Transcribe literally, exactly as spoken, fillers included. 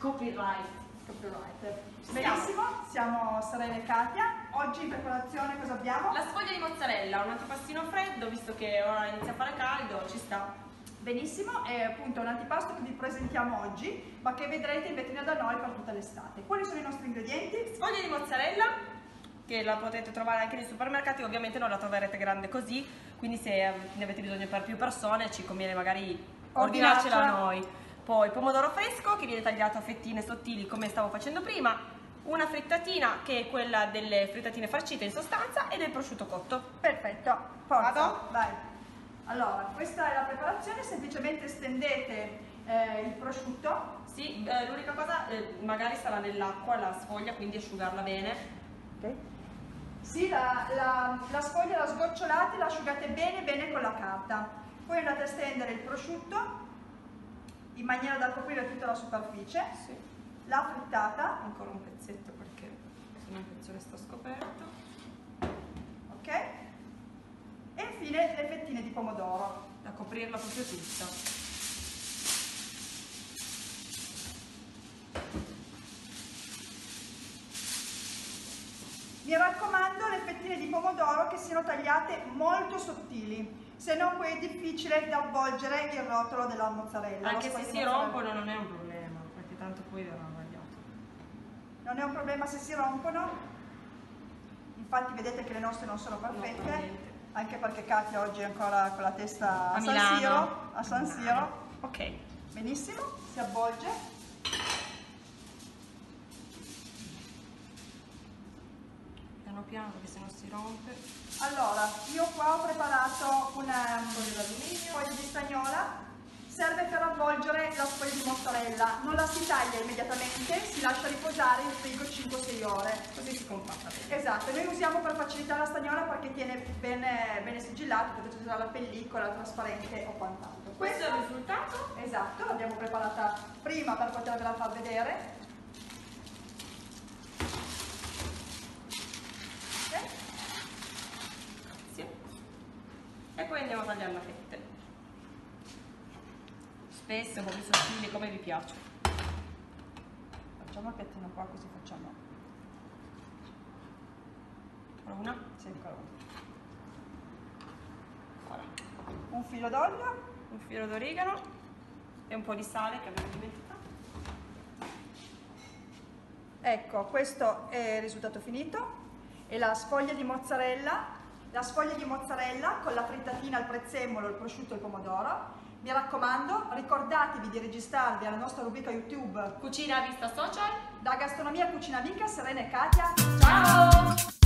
Copyright. Copyright. Benissimo, siamo Serena e Katia. Oggi in preparazione cosa abbiamo? La sfoglia di mozzarella, un antipastino freddo, visto che ora inizia a fare caldo, ci sta. Benissimo, è appunto un antipasto che vi presentiamo oggi, ma che vedrete in vetrina da noi per tutta l'estate. Quali sono i nostri ingredienti? Sfoglia di mozzarella, che la potete trovare anche nei supermercati, ovviamente non la troverete grande così, quindi se ne avete bisogno per più persone ci conviene magari ordinarcela a noi. Poi pomodoro fresco che viene tagliato a fettine sottili come stavo facendo prima, una frittatina che è quella delle frittatine farcite in sostanza e del prosciutto cotto. Perfetto, forza, Vado? vai. Allora, questa è la preparazione, semplicemente stendete eh, il prosciutto. Sì, eh, l'unica cosa eh, magari sarà nell'acqua la sfoglia, quindi asciugarla bene. Ok. Sì, la, la, la sfoglia la sgocciolate, la asciugate bene bene con la carta. Poi andate a stendere il prosciutto in maniera da coprire tutta la superficie. Sì. La frittata. Ancora un pezzetto perché se no il pezzo resta scoperto. Ok. E infine le fettine di pomodoro. Da coprirla proprio tutta. Mi raccomando le fettine di pomodoro che siano tagliate molto sottili, se no poi è difficile da avvolgere il rotolo della mozzarella. Anche se si rompono non è un problema, perché tanto poi verrà tagliato. Non è un problema se si rompono, infatti vedete che le nostre non sono perfette, No, anche perché Katia oggi è ancora con la testa a, A San Milano. Siro, a San Siro. Ok. Benissimo, si avvolge. Piano piano perché sennò si rompe. Allora, io qua ho preparato una Foglio d'alluminio. foglia di stagnola, serve per avvolgere la sfoglia di mozzarella, non la si taglia immediatamente, si lascia riposare in frigo cinque sei ore. Così si compatta bene. Esatto, noi usiamo per facilitare la stagnola perché tiene bene, bene sigillato, potete usare la pellicola trasparente o quant'altro. Questo è il risultato. Esatto, l'abbiamo preparata prima per potervela far vedere. Ok. Grazie. E poi andiamo a tagliare la fette. Spesse, un po' più sottili, come vi piace. Facciamo il pettino qua così facciamo. Ancora una. Sì, ancora uno. Voilà. Un filo d'olio. Un filo d'origano e un po' di sale che avevo dimenticato. Ecco, questo è il risultato finito. E la sfoglia di mozzarella, la sfoglia di mozzarella con la frittatina, il prezzemolo, il prosciutto e il pomodoro. Mi raccomando, ricordatevi di registrarvi alla nostra rubrica YouTube Cucina a vista social. da Gastronomia Cucina Amica, Serena e Katia. Ciao!